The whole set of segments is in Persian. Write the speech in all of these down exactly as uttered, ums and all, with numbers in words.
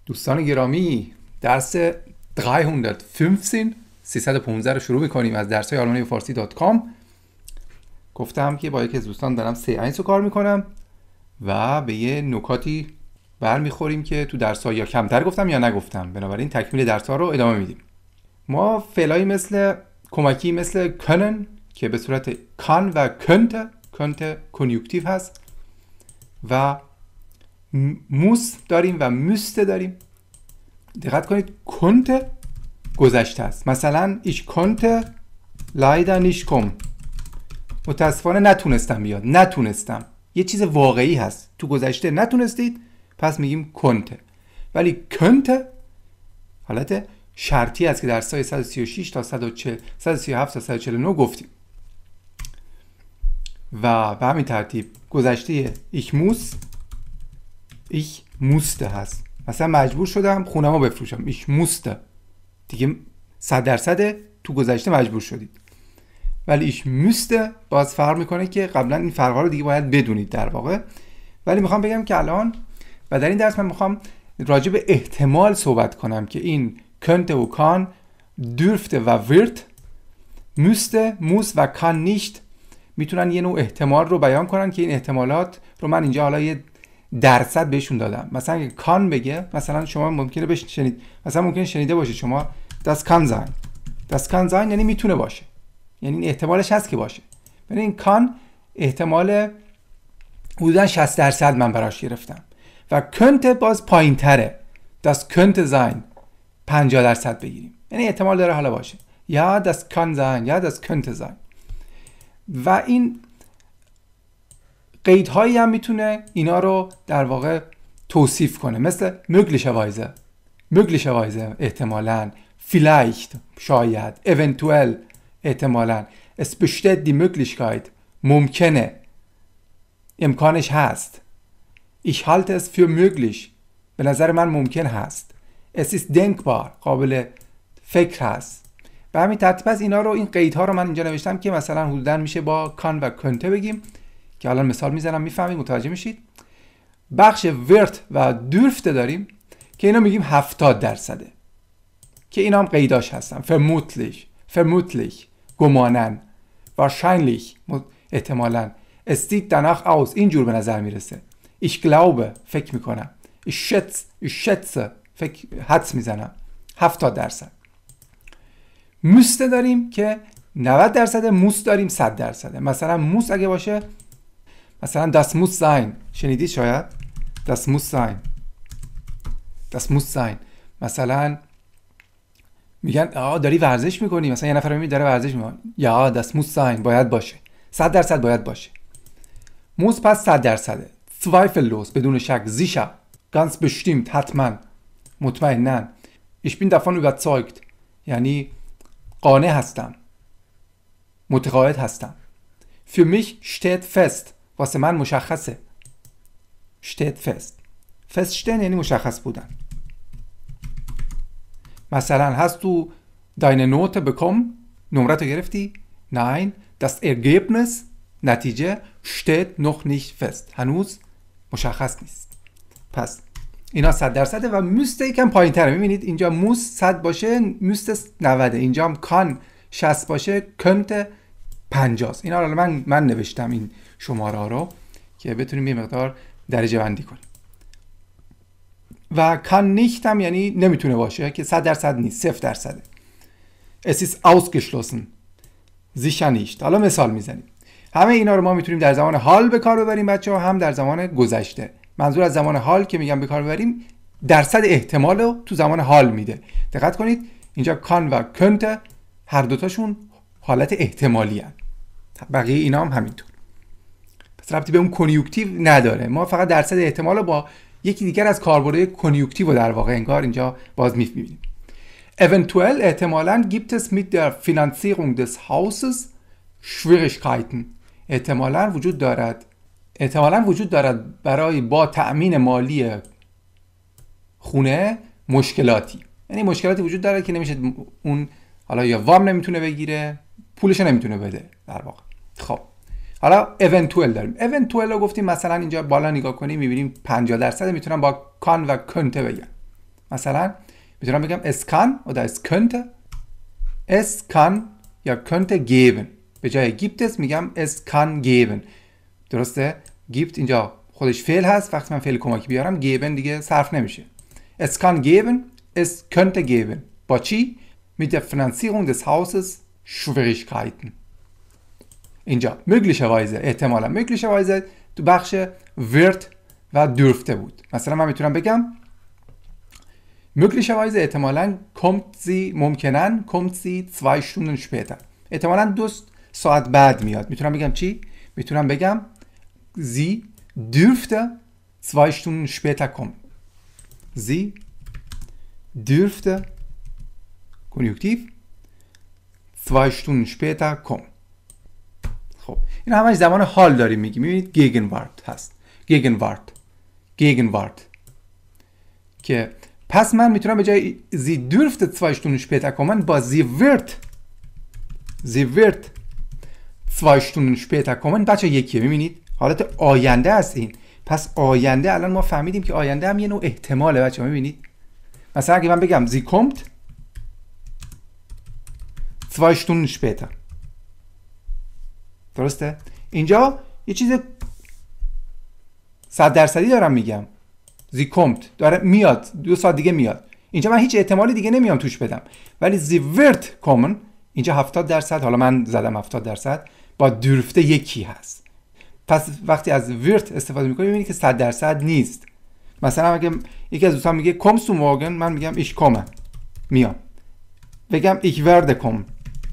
دوستان گرامی، درس سیصد و پانزده سیصد و پانزده رو شروع میکنیم از درس های آلمانی به فارسی دات کام. گفتم که با یکی از دوستان دارم سی اینس رو کار میکنم و به یه نکاتی برمیخوریم که تو درس ها یا کمتر گفتم یا نگفتم، بنابراین تکمیل درس ها رو ادامه میدیم. ما فعلایی مثل کمکی مثل کنن که به صورت کان و کنت کنت کنیوکتیو هست و موس داریم و müsste داریم. دقت کنید کنت گذشته است. مثلا ich konnte leider nicht kommen، متاسفانه نتونستم بیاد، نتونستم. یه چیز واقعی هست، تو گذشته نتونستید پس میگیم کنت. ولی کنت حالت شرطی است که در سای صد و سی و شش تا صد و چهل صد و سی و هفت تا صد و چهل و نه گفتیم و به همین ترتیب گذشته ich muss ich musste هست. مثلا مجبور شدم خونمو بفروشم، ich musste، دیگه صد درصد تو گذشته مجبور شدید. ولی ich müsste باز فرق میکنه که قبلا این فرقا رو دیگه باید بدونید در واقع. ولی میخوام بگم که الان و در این درس من میخوام راجع به احتمال صحبت کنم که این könnte و kann، dürfte و wird، müsste، muss و kann nicht میتونن یه نوع احتمال رو بیان کنن که این احتمالات رو من اینجا حالا یه درصد بهشون دادم. مثلا اگه کان بگه، مثلا شما ممکنه بشنید، مثلا ممکنه شنیده باشید شما das kann sein، das kann sein یعنی میتونه باشه، یعنی این احتمالش هست که باشه. یعنی این کان احتمال حدودا شصت درصد من براش گرفتم و könnte باز پایین تره، das könnte sein پنجاه درصد بگیریم، یعنی احتمال داره حالا باشه. یا das kann sein یا das könnte sein. و این قیدهایی هم میتونه اینا رو در واقع توصیف کنه، مثل möglicherweise möglicherweise احتمالاً، vielleicht شاید، eventuell احتمالاً، es besteht die Möglichkeit ممکنه، امکانش هست، ich halte es für möglich به نظر من ممکن هست، es ist denkbar قابل فکر هست. به همین ترتیب از اینا رو، این قیدها رو من اینجا نوشتم که مثلا حدوداً میشه با کان و کنته بگیم که الان مثال میزنم میفهمید، متوجه میشید. بخش ورت و دورفته داریم که اینا میگیم هفتاد درصده که اینا هم قیداش هستن. vermutlich vermutlich گمانن، wahrscheinlich احتمالاً، es sieht danach aus اینجور به نظر میرسه، ich glaube فکر میکنم، ich schätze ich schätze فکر حدس میزنم. هفتاد درصد. müsste داریم که نود درصده، موس داریم صد درصده. مثلا موس اگه باشه، مثلا das muss sein، شنیدید شاید das muss sein das muss sein. مثلا میگن آه داری ورزش میکنی، مثلا یه نفر میگه داره ورزش میکنه، یا das muss sein باید باشه، صد درصد باید باشه. موس پس صد درصده. zweifellos بدون شک، sicher ganz bestimmt حتما، مطمئنا. ich bin davon überzeugt یعنی قانع هستم، متقاعد هستم. für mich steht fest واسه من مشخصه، steht fest feststehen یعنی مشخص بودن. مثلا hast du deine Note bekommen، نمرتو گرفتی؟ nein das Ergebnis نتیجه steht noch nicht fest هنوز مشخص نیست. پس اینا صد درصده و müsste یکم پایین تره. میبینید اینجا موس صد باشه، müsste نود، اینجا هم کان شصت باشه، könnte پنجاه. اینا رو من من نوشتم این شماره ها رو که بتونیم یه مقدار درجه بندی کنیم. و kann nicht هم یعنی نمیتونه باشه که صد درصد نیست، صفر درصده. es ist ausgeschlossen sicher nicht. حالا مثال میزنیم. همه اینا رو ما میتونیم در زمان حال به کار ببریم بچه‌ها، هم در زمان گذشته. منظور از زمان حال که میگم به کار ببریم، درصد احتمال رو تو زمان حال میده. دقت کنید اینجا کان و könnte هر دوتاشون حالت احتمالی هست، بقیه اینا هم همینطور. پس ربطی به اون کنیوکتیو نداره، ما فقط درصد احتمال رو با یکی دیگر از کاربردهای کنیوکتیو رو در واقع انگار اینجا باز میبینیم. eventuell احتمالاً gibt es mit der Finanzierung des Hauses Schwierigkeiten. احتمالاً وجود دارد احتمالاً وجود دارد برای با تأمین مالی خونه مشکلاتی، یعنی مشکلاتی وجود داره که نمیشه اون حالا یا وام نمیتونه بگیره، پولش نمیتونه بده در واقع. خب حالا eventual داریم. eventual رو گفتیم مثلا اینجا بالا نگاه کنیم میبینیم پنجاه درصد میتونم با کان و کنته بگم. مثلا میتونم بگم es kann oder es könnte es kann یا könnte geben. به جای gibt es میگم es kann geben. درسته؟ gibt اینجا خودش فعل هست، وقتی من فعل کمکی بیارم geben دیگه صرف نمیشه. es kann geben es könnte geben. با چی؟ mit der Finanzierung des Hauses Schwierigkeiten. اینجا möglicherweise احتمالا möglicherweise تو بخش wird و dürfte بود. مثلا من میتونم بگم möglicherweise احتمالا kommt sie ممکنن kommt sie zwei Stunden später. احتمالا دو ساعت بعد میاد. میتونم بگم چی؟ میتونم بگم sie dürfte zwei Stunden später kommen. sie dürfte konjunktiv zwei Stunden später kommen. خب این همش زمان حال داریم میگیم. میبینید gegenwart هست. gegenwart gegenwart که پس من میتونم به جای sie dürfte zwei Stunden später kommen با sie wird sie wird zwei Stunden später kommen بچه یکیه. میبینید حالت آینده است این. پس آینده الان ما فهمیدیم که آینده هم یه نوع احتماله بچه. میبینید مثلا اگه من بگم sie kommt zwei Stunden später درسته؟ اینجا یه چیز صد درصدی دارم میگم. sie kommt داره میاد، دو ساعت دیگه میاد. اینجا من هیچ احتمالی دیگه نمیام توش بدم. ولی sie wird kommen اینجا هفتاد درصد، حالا من زدم هفتاد درصد، با dürfte یکی هست. پس وقتی از wird استفاده میکنیم میبینید که صد درصد نیست. مثلا اگه یکی از دوستان میگه kommst du morgen من میگم ich komme میام. بگم ich werde kommen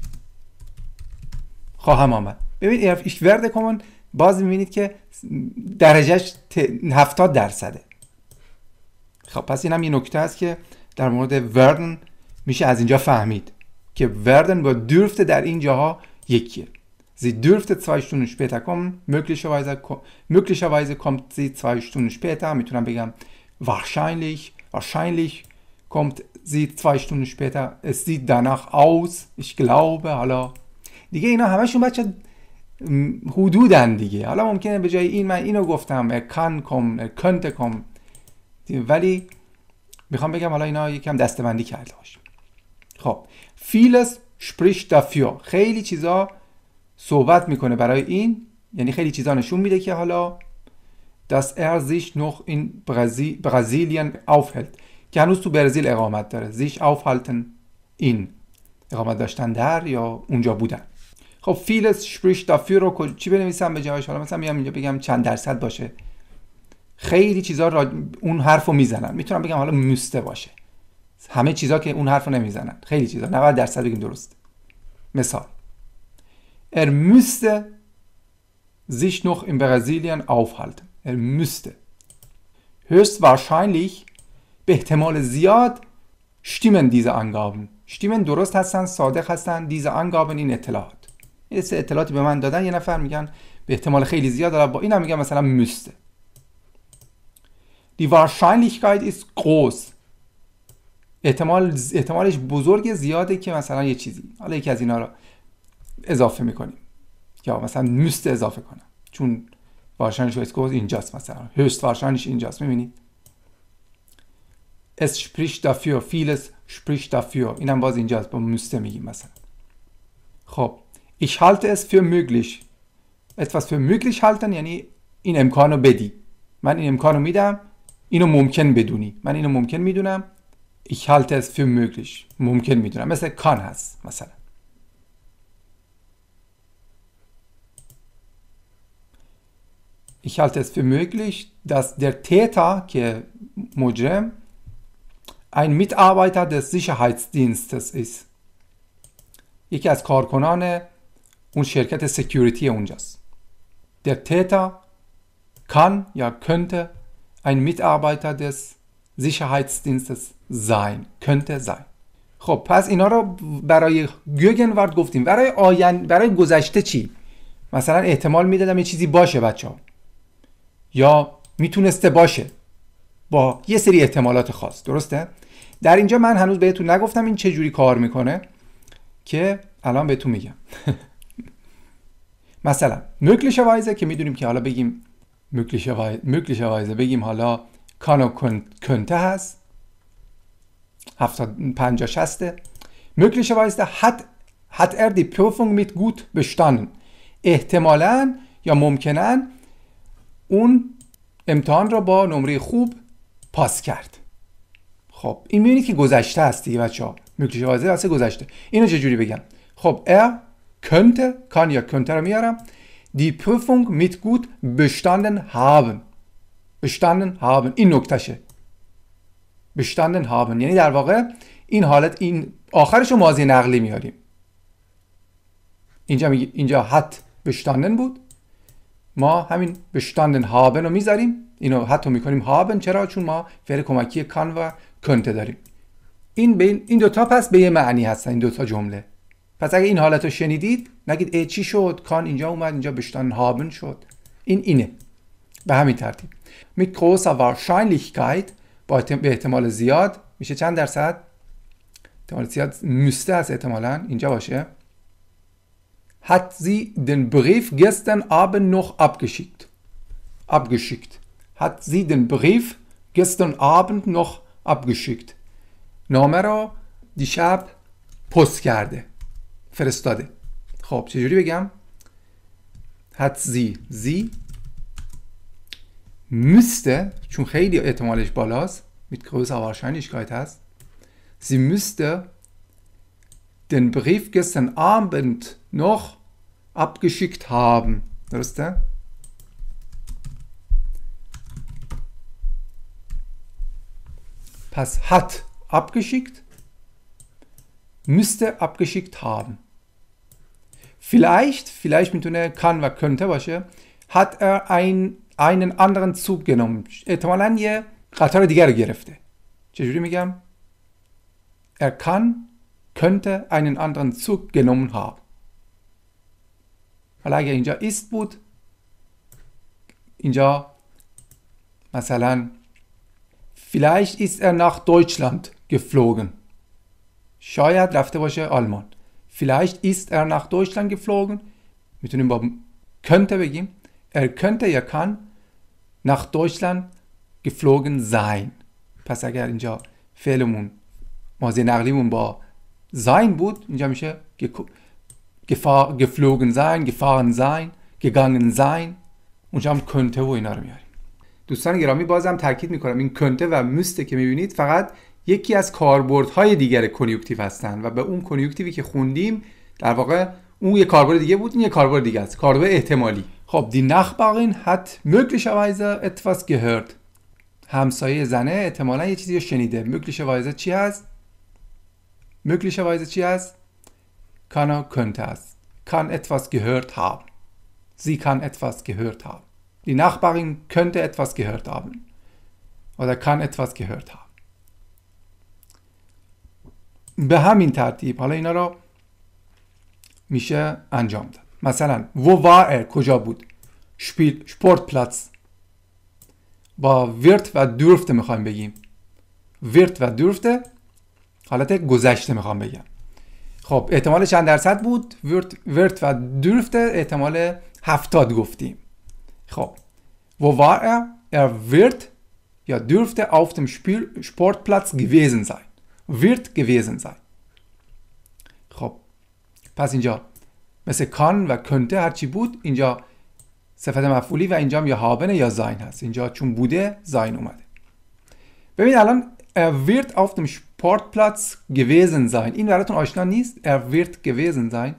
خواهم آمد. ببینید ich werde kommen باز میبینید که درجهش هفتاد درصده. خب پس این هم یه نکته است که در مورد werden میشه از اینجا فهمید که werden با dürfte در این جاها یکیه. sie dürfte zwei Stunden später kommen möglicherweise möglicherweise kommt sie zwei Stunden später. میتونم بگم wahrscheinlich wahrscheinlich kommt sie zwei Stunden später es sieht danach aus ich glaube. حالا دیگه اینا همشون بچه حدودن دیگه. حالا ممکنه به جای این من اینو گفتم er kann kommen er könnte kommen ولی میخوام بگم حالا اینا یکم دسته‌بندی کرده باشیم. خب vieles spricht dafür خیلی چیزا صحبت میکنه برای این، یعنی خیلی چیزا نشون میده که حالا dass er sich noch in Brasilien aufhält که هنوز تو برزیل اقامت داره. sich aufhalten این اقامت داشتن در یا اونجا بودن. خب vieles spricht dafür رو چی بنویسم به جایش؟ حالا مثلا میام اینجا بگم چند درصد باشه. خیلی چیزا را اون حرفو میزنن. میتونم بگم حالا müsste باشه. همه چیزا که اون حرفو نمیزنن. خیلی چیزا نود درصد بگیم درست. مثال er müsste sich noch in Brasilien aufhalten. er müsste höchstwahrscheinlich به احتمال زیاد stimmen diese Angaben. stimmen درست هستن، صادق هستن. diese Angaben این اطلاعات. این سه اطلاعاتی به من دادن. یه نفر میگن به احتمال خیلی زیاد داره، با اینم میگم مثلا müsste. die Wahrscheinlichkeit ist groß. احتمال احتمالش بزرگ زیاده که مثلا یه چیزی، حالا یکی از اینا رو اضافه میکنیم یا مثلا müsste اضافه کنم چون wahrscheinlich ist groß اینجاست. مثلا höchst wahrscheinlich اینجاست. میبینید es spricht dafür vieles spricht dafür اینم باز اینجاست با müsste میگیم مثلا. خب ich halte es für möglich etwas für möglich halten یعنی این امکانو بدی. من این امکانو میدم، اینو ممکن بدونی. من اینو ممکن میدونم. ich halte es für möglich ممکن میدونم. مثل kann هست مثلا. ich halte es für möglich dass der Täter که مجرم ein Mitarbeiter des Sicherheitsdienstes ist. یکی از کارکنان اون شرکت سکیوریتی اونجاست. der Täter kann یا könnte ein Mitarbeiter des Sicherheitsdienstes sein. könnte sein. خب پس اینا رو برای گوگنوارد گفتیم. برای آینده، برای گذشته چی؟ مثلا احتمال میدادم یه چیزی باشه بچه ها یا میتونسته باشه با یه سری احتمالات خاص. درسته؟ در اینجا من هنوز بهتون نگفتم این چه جوری کار میکنه که الان بهتون میگم. مثلا möglicherweise که میدونیم که حالا بگیم möglicherweise möglicherweise بگیم حالا kann و könnte هست. هفتاد پنجاه شصت. möglicherweise hat hat er die Prüfung mit gut bestanden. احتمالاً یا ممکناً اون امتحان را با نمره خوب پاس کرد. خب این میبینید که گذشته هست دیگه بچه‌ها. möglicherweise واسه گذشته. اینو چجوری بگم؟ خب er könnte kann یا könnte رو میارم. die Prüfung mit gut bestanden haben. bestanden haben این نکتهشه. bestanden haben یعنی در واقع این حالت این آخرش رو ماضی نقلی میاریم. اینجا میگه اینجا hat bestanden بود، ما همین bestanden haben رو میذاریم، اینو حتی میکنیم haben. چرا؟ چون ما فعل کمکی کان و کنته داریم. این بین این دوتا پس به یه معنی هستن این دوتا جمله. پس اگه این حالت رو شنیدید نگید ای چی شد، کان اینجا اومد اینجا bestanden haben شد. این اینه به همین ترتیب. mit großer Wahrscheinlichkeit با به احتمال زیاد میشه چند درصد؟ احتمال زیاد müsste از احتمالاً اینجا باشه. hat sie den Brief gestern Abend noch abgeschickt. Abgeschickt. Hat sie den Brief gestern Abend noch abgeschickt. نامه را دیشب پست کرده. فرستاده. خب چجوری بگم؟ hat sie sie müsste چون خیلی احتمالش بالاست mit großer Wahrscheinlichkeit هست. Sie müsste den Brief gestern Abend noch abgeschickt haben. درسته؟ پس hat abgeschickt, müsste abgeschickt haben. Vielleicht, vielleicht میتونه kann و könnte باشه. Hat er ein, einen anderen Zug genommen. احتمالاً یه قطار دیگر رو گرفته. چجوری میگم؟ Er kann, könnte einen anderen Zug genommen haben. حالا اگه اینجا ist بود، اینجا مثلا vielleicht ist er nach Deutschland geflogen. شاید رفته باشه آلمان. vielleicht ist er nach Deutschland geflogen. میتونیم با könnte بگیم. Er könnte یا kann nach Deutschland geflogen sein. پس اگر اینجا فعلمون ماضی نقلیمون با sein بود، اینجا میشه gefahr, geflogen sein, gefahren sein, gegangen sein. اونجا هم könnte و اینا رو میاریم. دوستان گرامی بازم تاکید میکنم این könnte و müsste که میبینید فقط یکی از کاربردهای دیگر کنیوکتیو هستن و به اون کنیوکتیوی که خوندیم در واقع اون یه کاربرد دیگه بود، این یه کاربرد دیگه است، کاربرد احتمالی. خب die Nachbarin hat möglicherweise etwas gehört. همسایه زنه احتمالاً یه چیزی رو شنیده. möglicherweise چی هست؟ möglicherweise چی هست؟ kann oder könnte است. kann etwas gehört haben. Sie kann etwas gehört haben. Die Nachbarin könnte etwas gehört haben. Oder kann etwas gehört haben. به همین ترتیب حالا اینا رو میشه انجام داد. مثلا wo war er کجا بود؟ Spiel Sportplatz. با wird و dürfte میخوایم بگیم. wird و dürfte حالت گذشته میخوام بگم. خب احتمال چند درصد بود؟ wird, wird و dürfte احتمال هفتاد گفتیم. خب wo war er? Er wird ja dürfte auf dem Spiel, Sportplatz gewesen sein. wird gewesen sein. خب پس اینجا مثل kann و könnte هرچی بود اینجا صفت مفعولی و اینجا یا haben یا sein هست. اینجا چون بوده sein اومده. ببین الان er wird auf dem Sportplatz gewesen sein. این براتون آشنا نیست؟ er wird gewesen sein.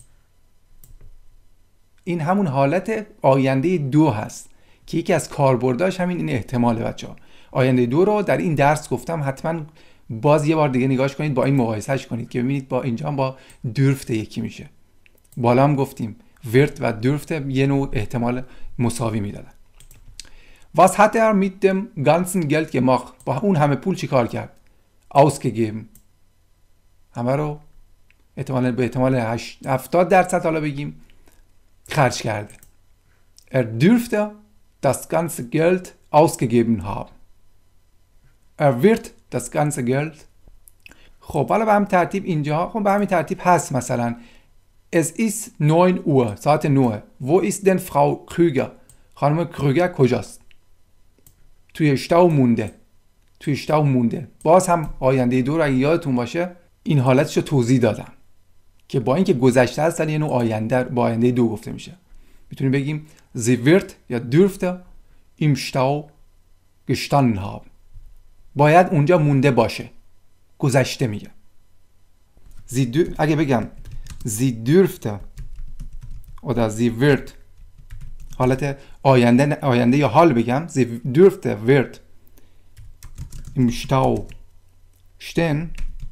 این همون حالت آینده دو هست که یکی از کاربرداش همین این احتماله بچه‌ها. آینده دو رو در این درس گفتم، حتما باز یه بار دیگه نگاش کنید، با این مقایسهش کنید که ببینید با اینجا هم با dürfte یکی میشه. بالا هم گفتیم wird و dürfte یه نوع احتمال مساوی میدادن. Was hat er mit dem ganzen Geld gemacht? با اون همه پول چی کار کرد؟ ausgegeben. همه رو احتمال به احتمال هفتاد درصد حالا بگیم خرج کرده. Er dürfte das ganze Geld ausgegeben haben. Er wird das ganze Geld. خب حالا به همین ترتیب اینجا خب به همین ترتیب هست. مثلا es ist neun Uhr ساعت نه. Wo ist denn Frau Krüger? خانم کروگر کجاست؟ توی شتاو مونده. توی اشتاو مونده. باز هم آینده دو رو اگه یادتون باشه این حالتش رو توضیح دادم که با اینکه گذشته است ولی یه نوع آینده با آینده دو گفته میشه. میتونیم بگیم sie wird یا dürfte im Stau gestanden haben. باید اونجا مونده باشه. گذشته میگه. sie dür... اگه بگم sie dürfte oder sie wird حالت آینده آینده یا حال بگم sie dürfte wird im Stau stehen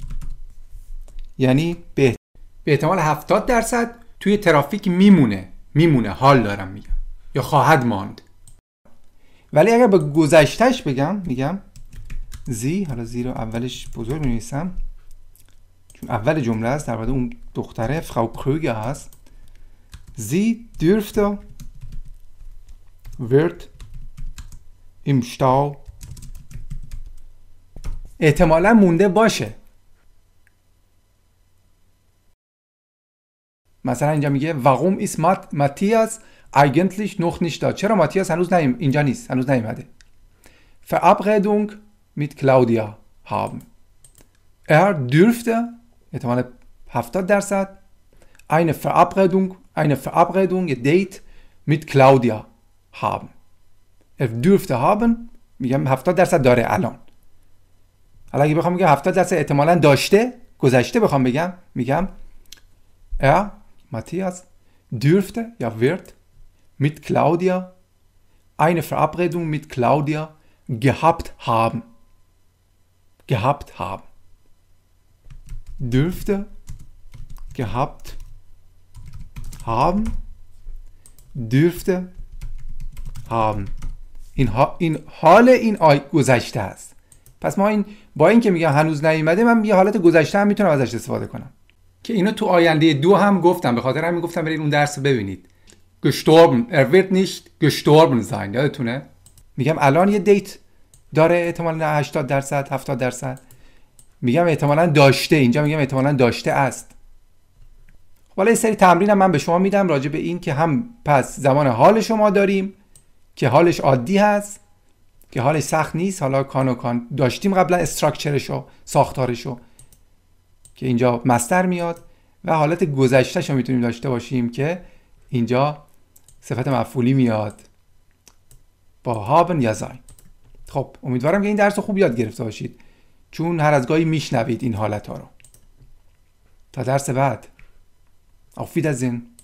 یعنی به به احتمال هفتاد درصد توی ترافیک میمونه میمونه حال دارم میگم یا خواهد ماند. ولی اگر به گذشتهش بگم میگم زی، حالا زی رو اولش بزرگ می‌نویسم چون اول جمله است، در واقع اون دختره فراو کروگر هست. زی dürfte wird im Stau احتمالا مونده باشه. مثلا اینجا میگه warum ist Matthias eigentlich noch nicht da؟ چرا ماتیاس هنوز نیم اینجا نیست، هنوز نیومده. Verabredung mit Claudia haben. Er dürfte احتمال هفتاد درصد eine Verabredung eine Verabredung date mit Claudia haben. Er dürfte haben میگم هفتاد درصد داره الان. حالا اگه بخوام بگم هفتاد درصد احتمالاً داشته گذشته بخوام بگم میگم er Matthias dürfte ja wird mit Claudia eine Verabredung mit Claudia gehabt haben. Gehabt haben. Dürfte gehabt haben. Dürfte haben. این, ها این حال این آی گذشته است. پس ما این با این که میگم هنوز نیومده من یه حالت گذشته هم میتونم ازش استفاده کنم که اینو تو آینده دو هم گفتم، به خاطر همین گفتم برید اون درس رو ببینید. gestorben er wird nicht gestorben sein. یادتونه میگم الان یه دیت داره احتمالاً هشتاد درصد هفتاد درصد، میگم احتمالاً داشته، اینجا میگم احتمالاً داشته است. حالا یه سری تمرین هم من به شما میدم راجع به این که هم پس زمان حال شما داریم که حالش عادی هست که حالش سخت نیست. حالا کان و کان داشتیم قبلا استراکچرشو ساختارشو که اینجا مصدر میاد و حالت گذشتهشو میتونیم داشته باشیم که اینجا صفت مفعولی میاد با هابن یا زاین. خب امیدوارم که این درس رو خوب یاد گرفته باشید چون هر از گاهی میشنوید این حالت ها رو. تا درس بعد. Auf Wiedersehen.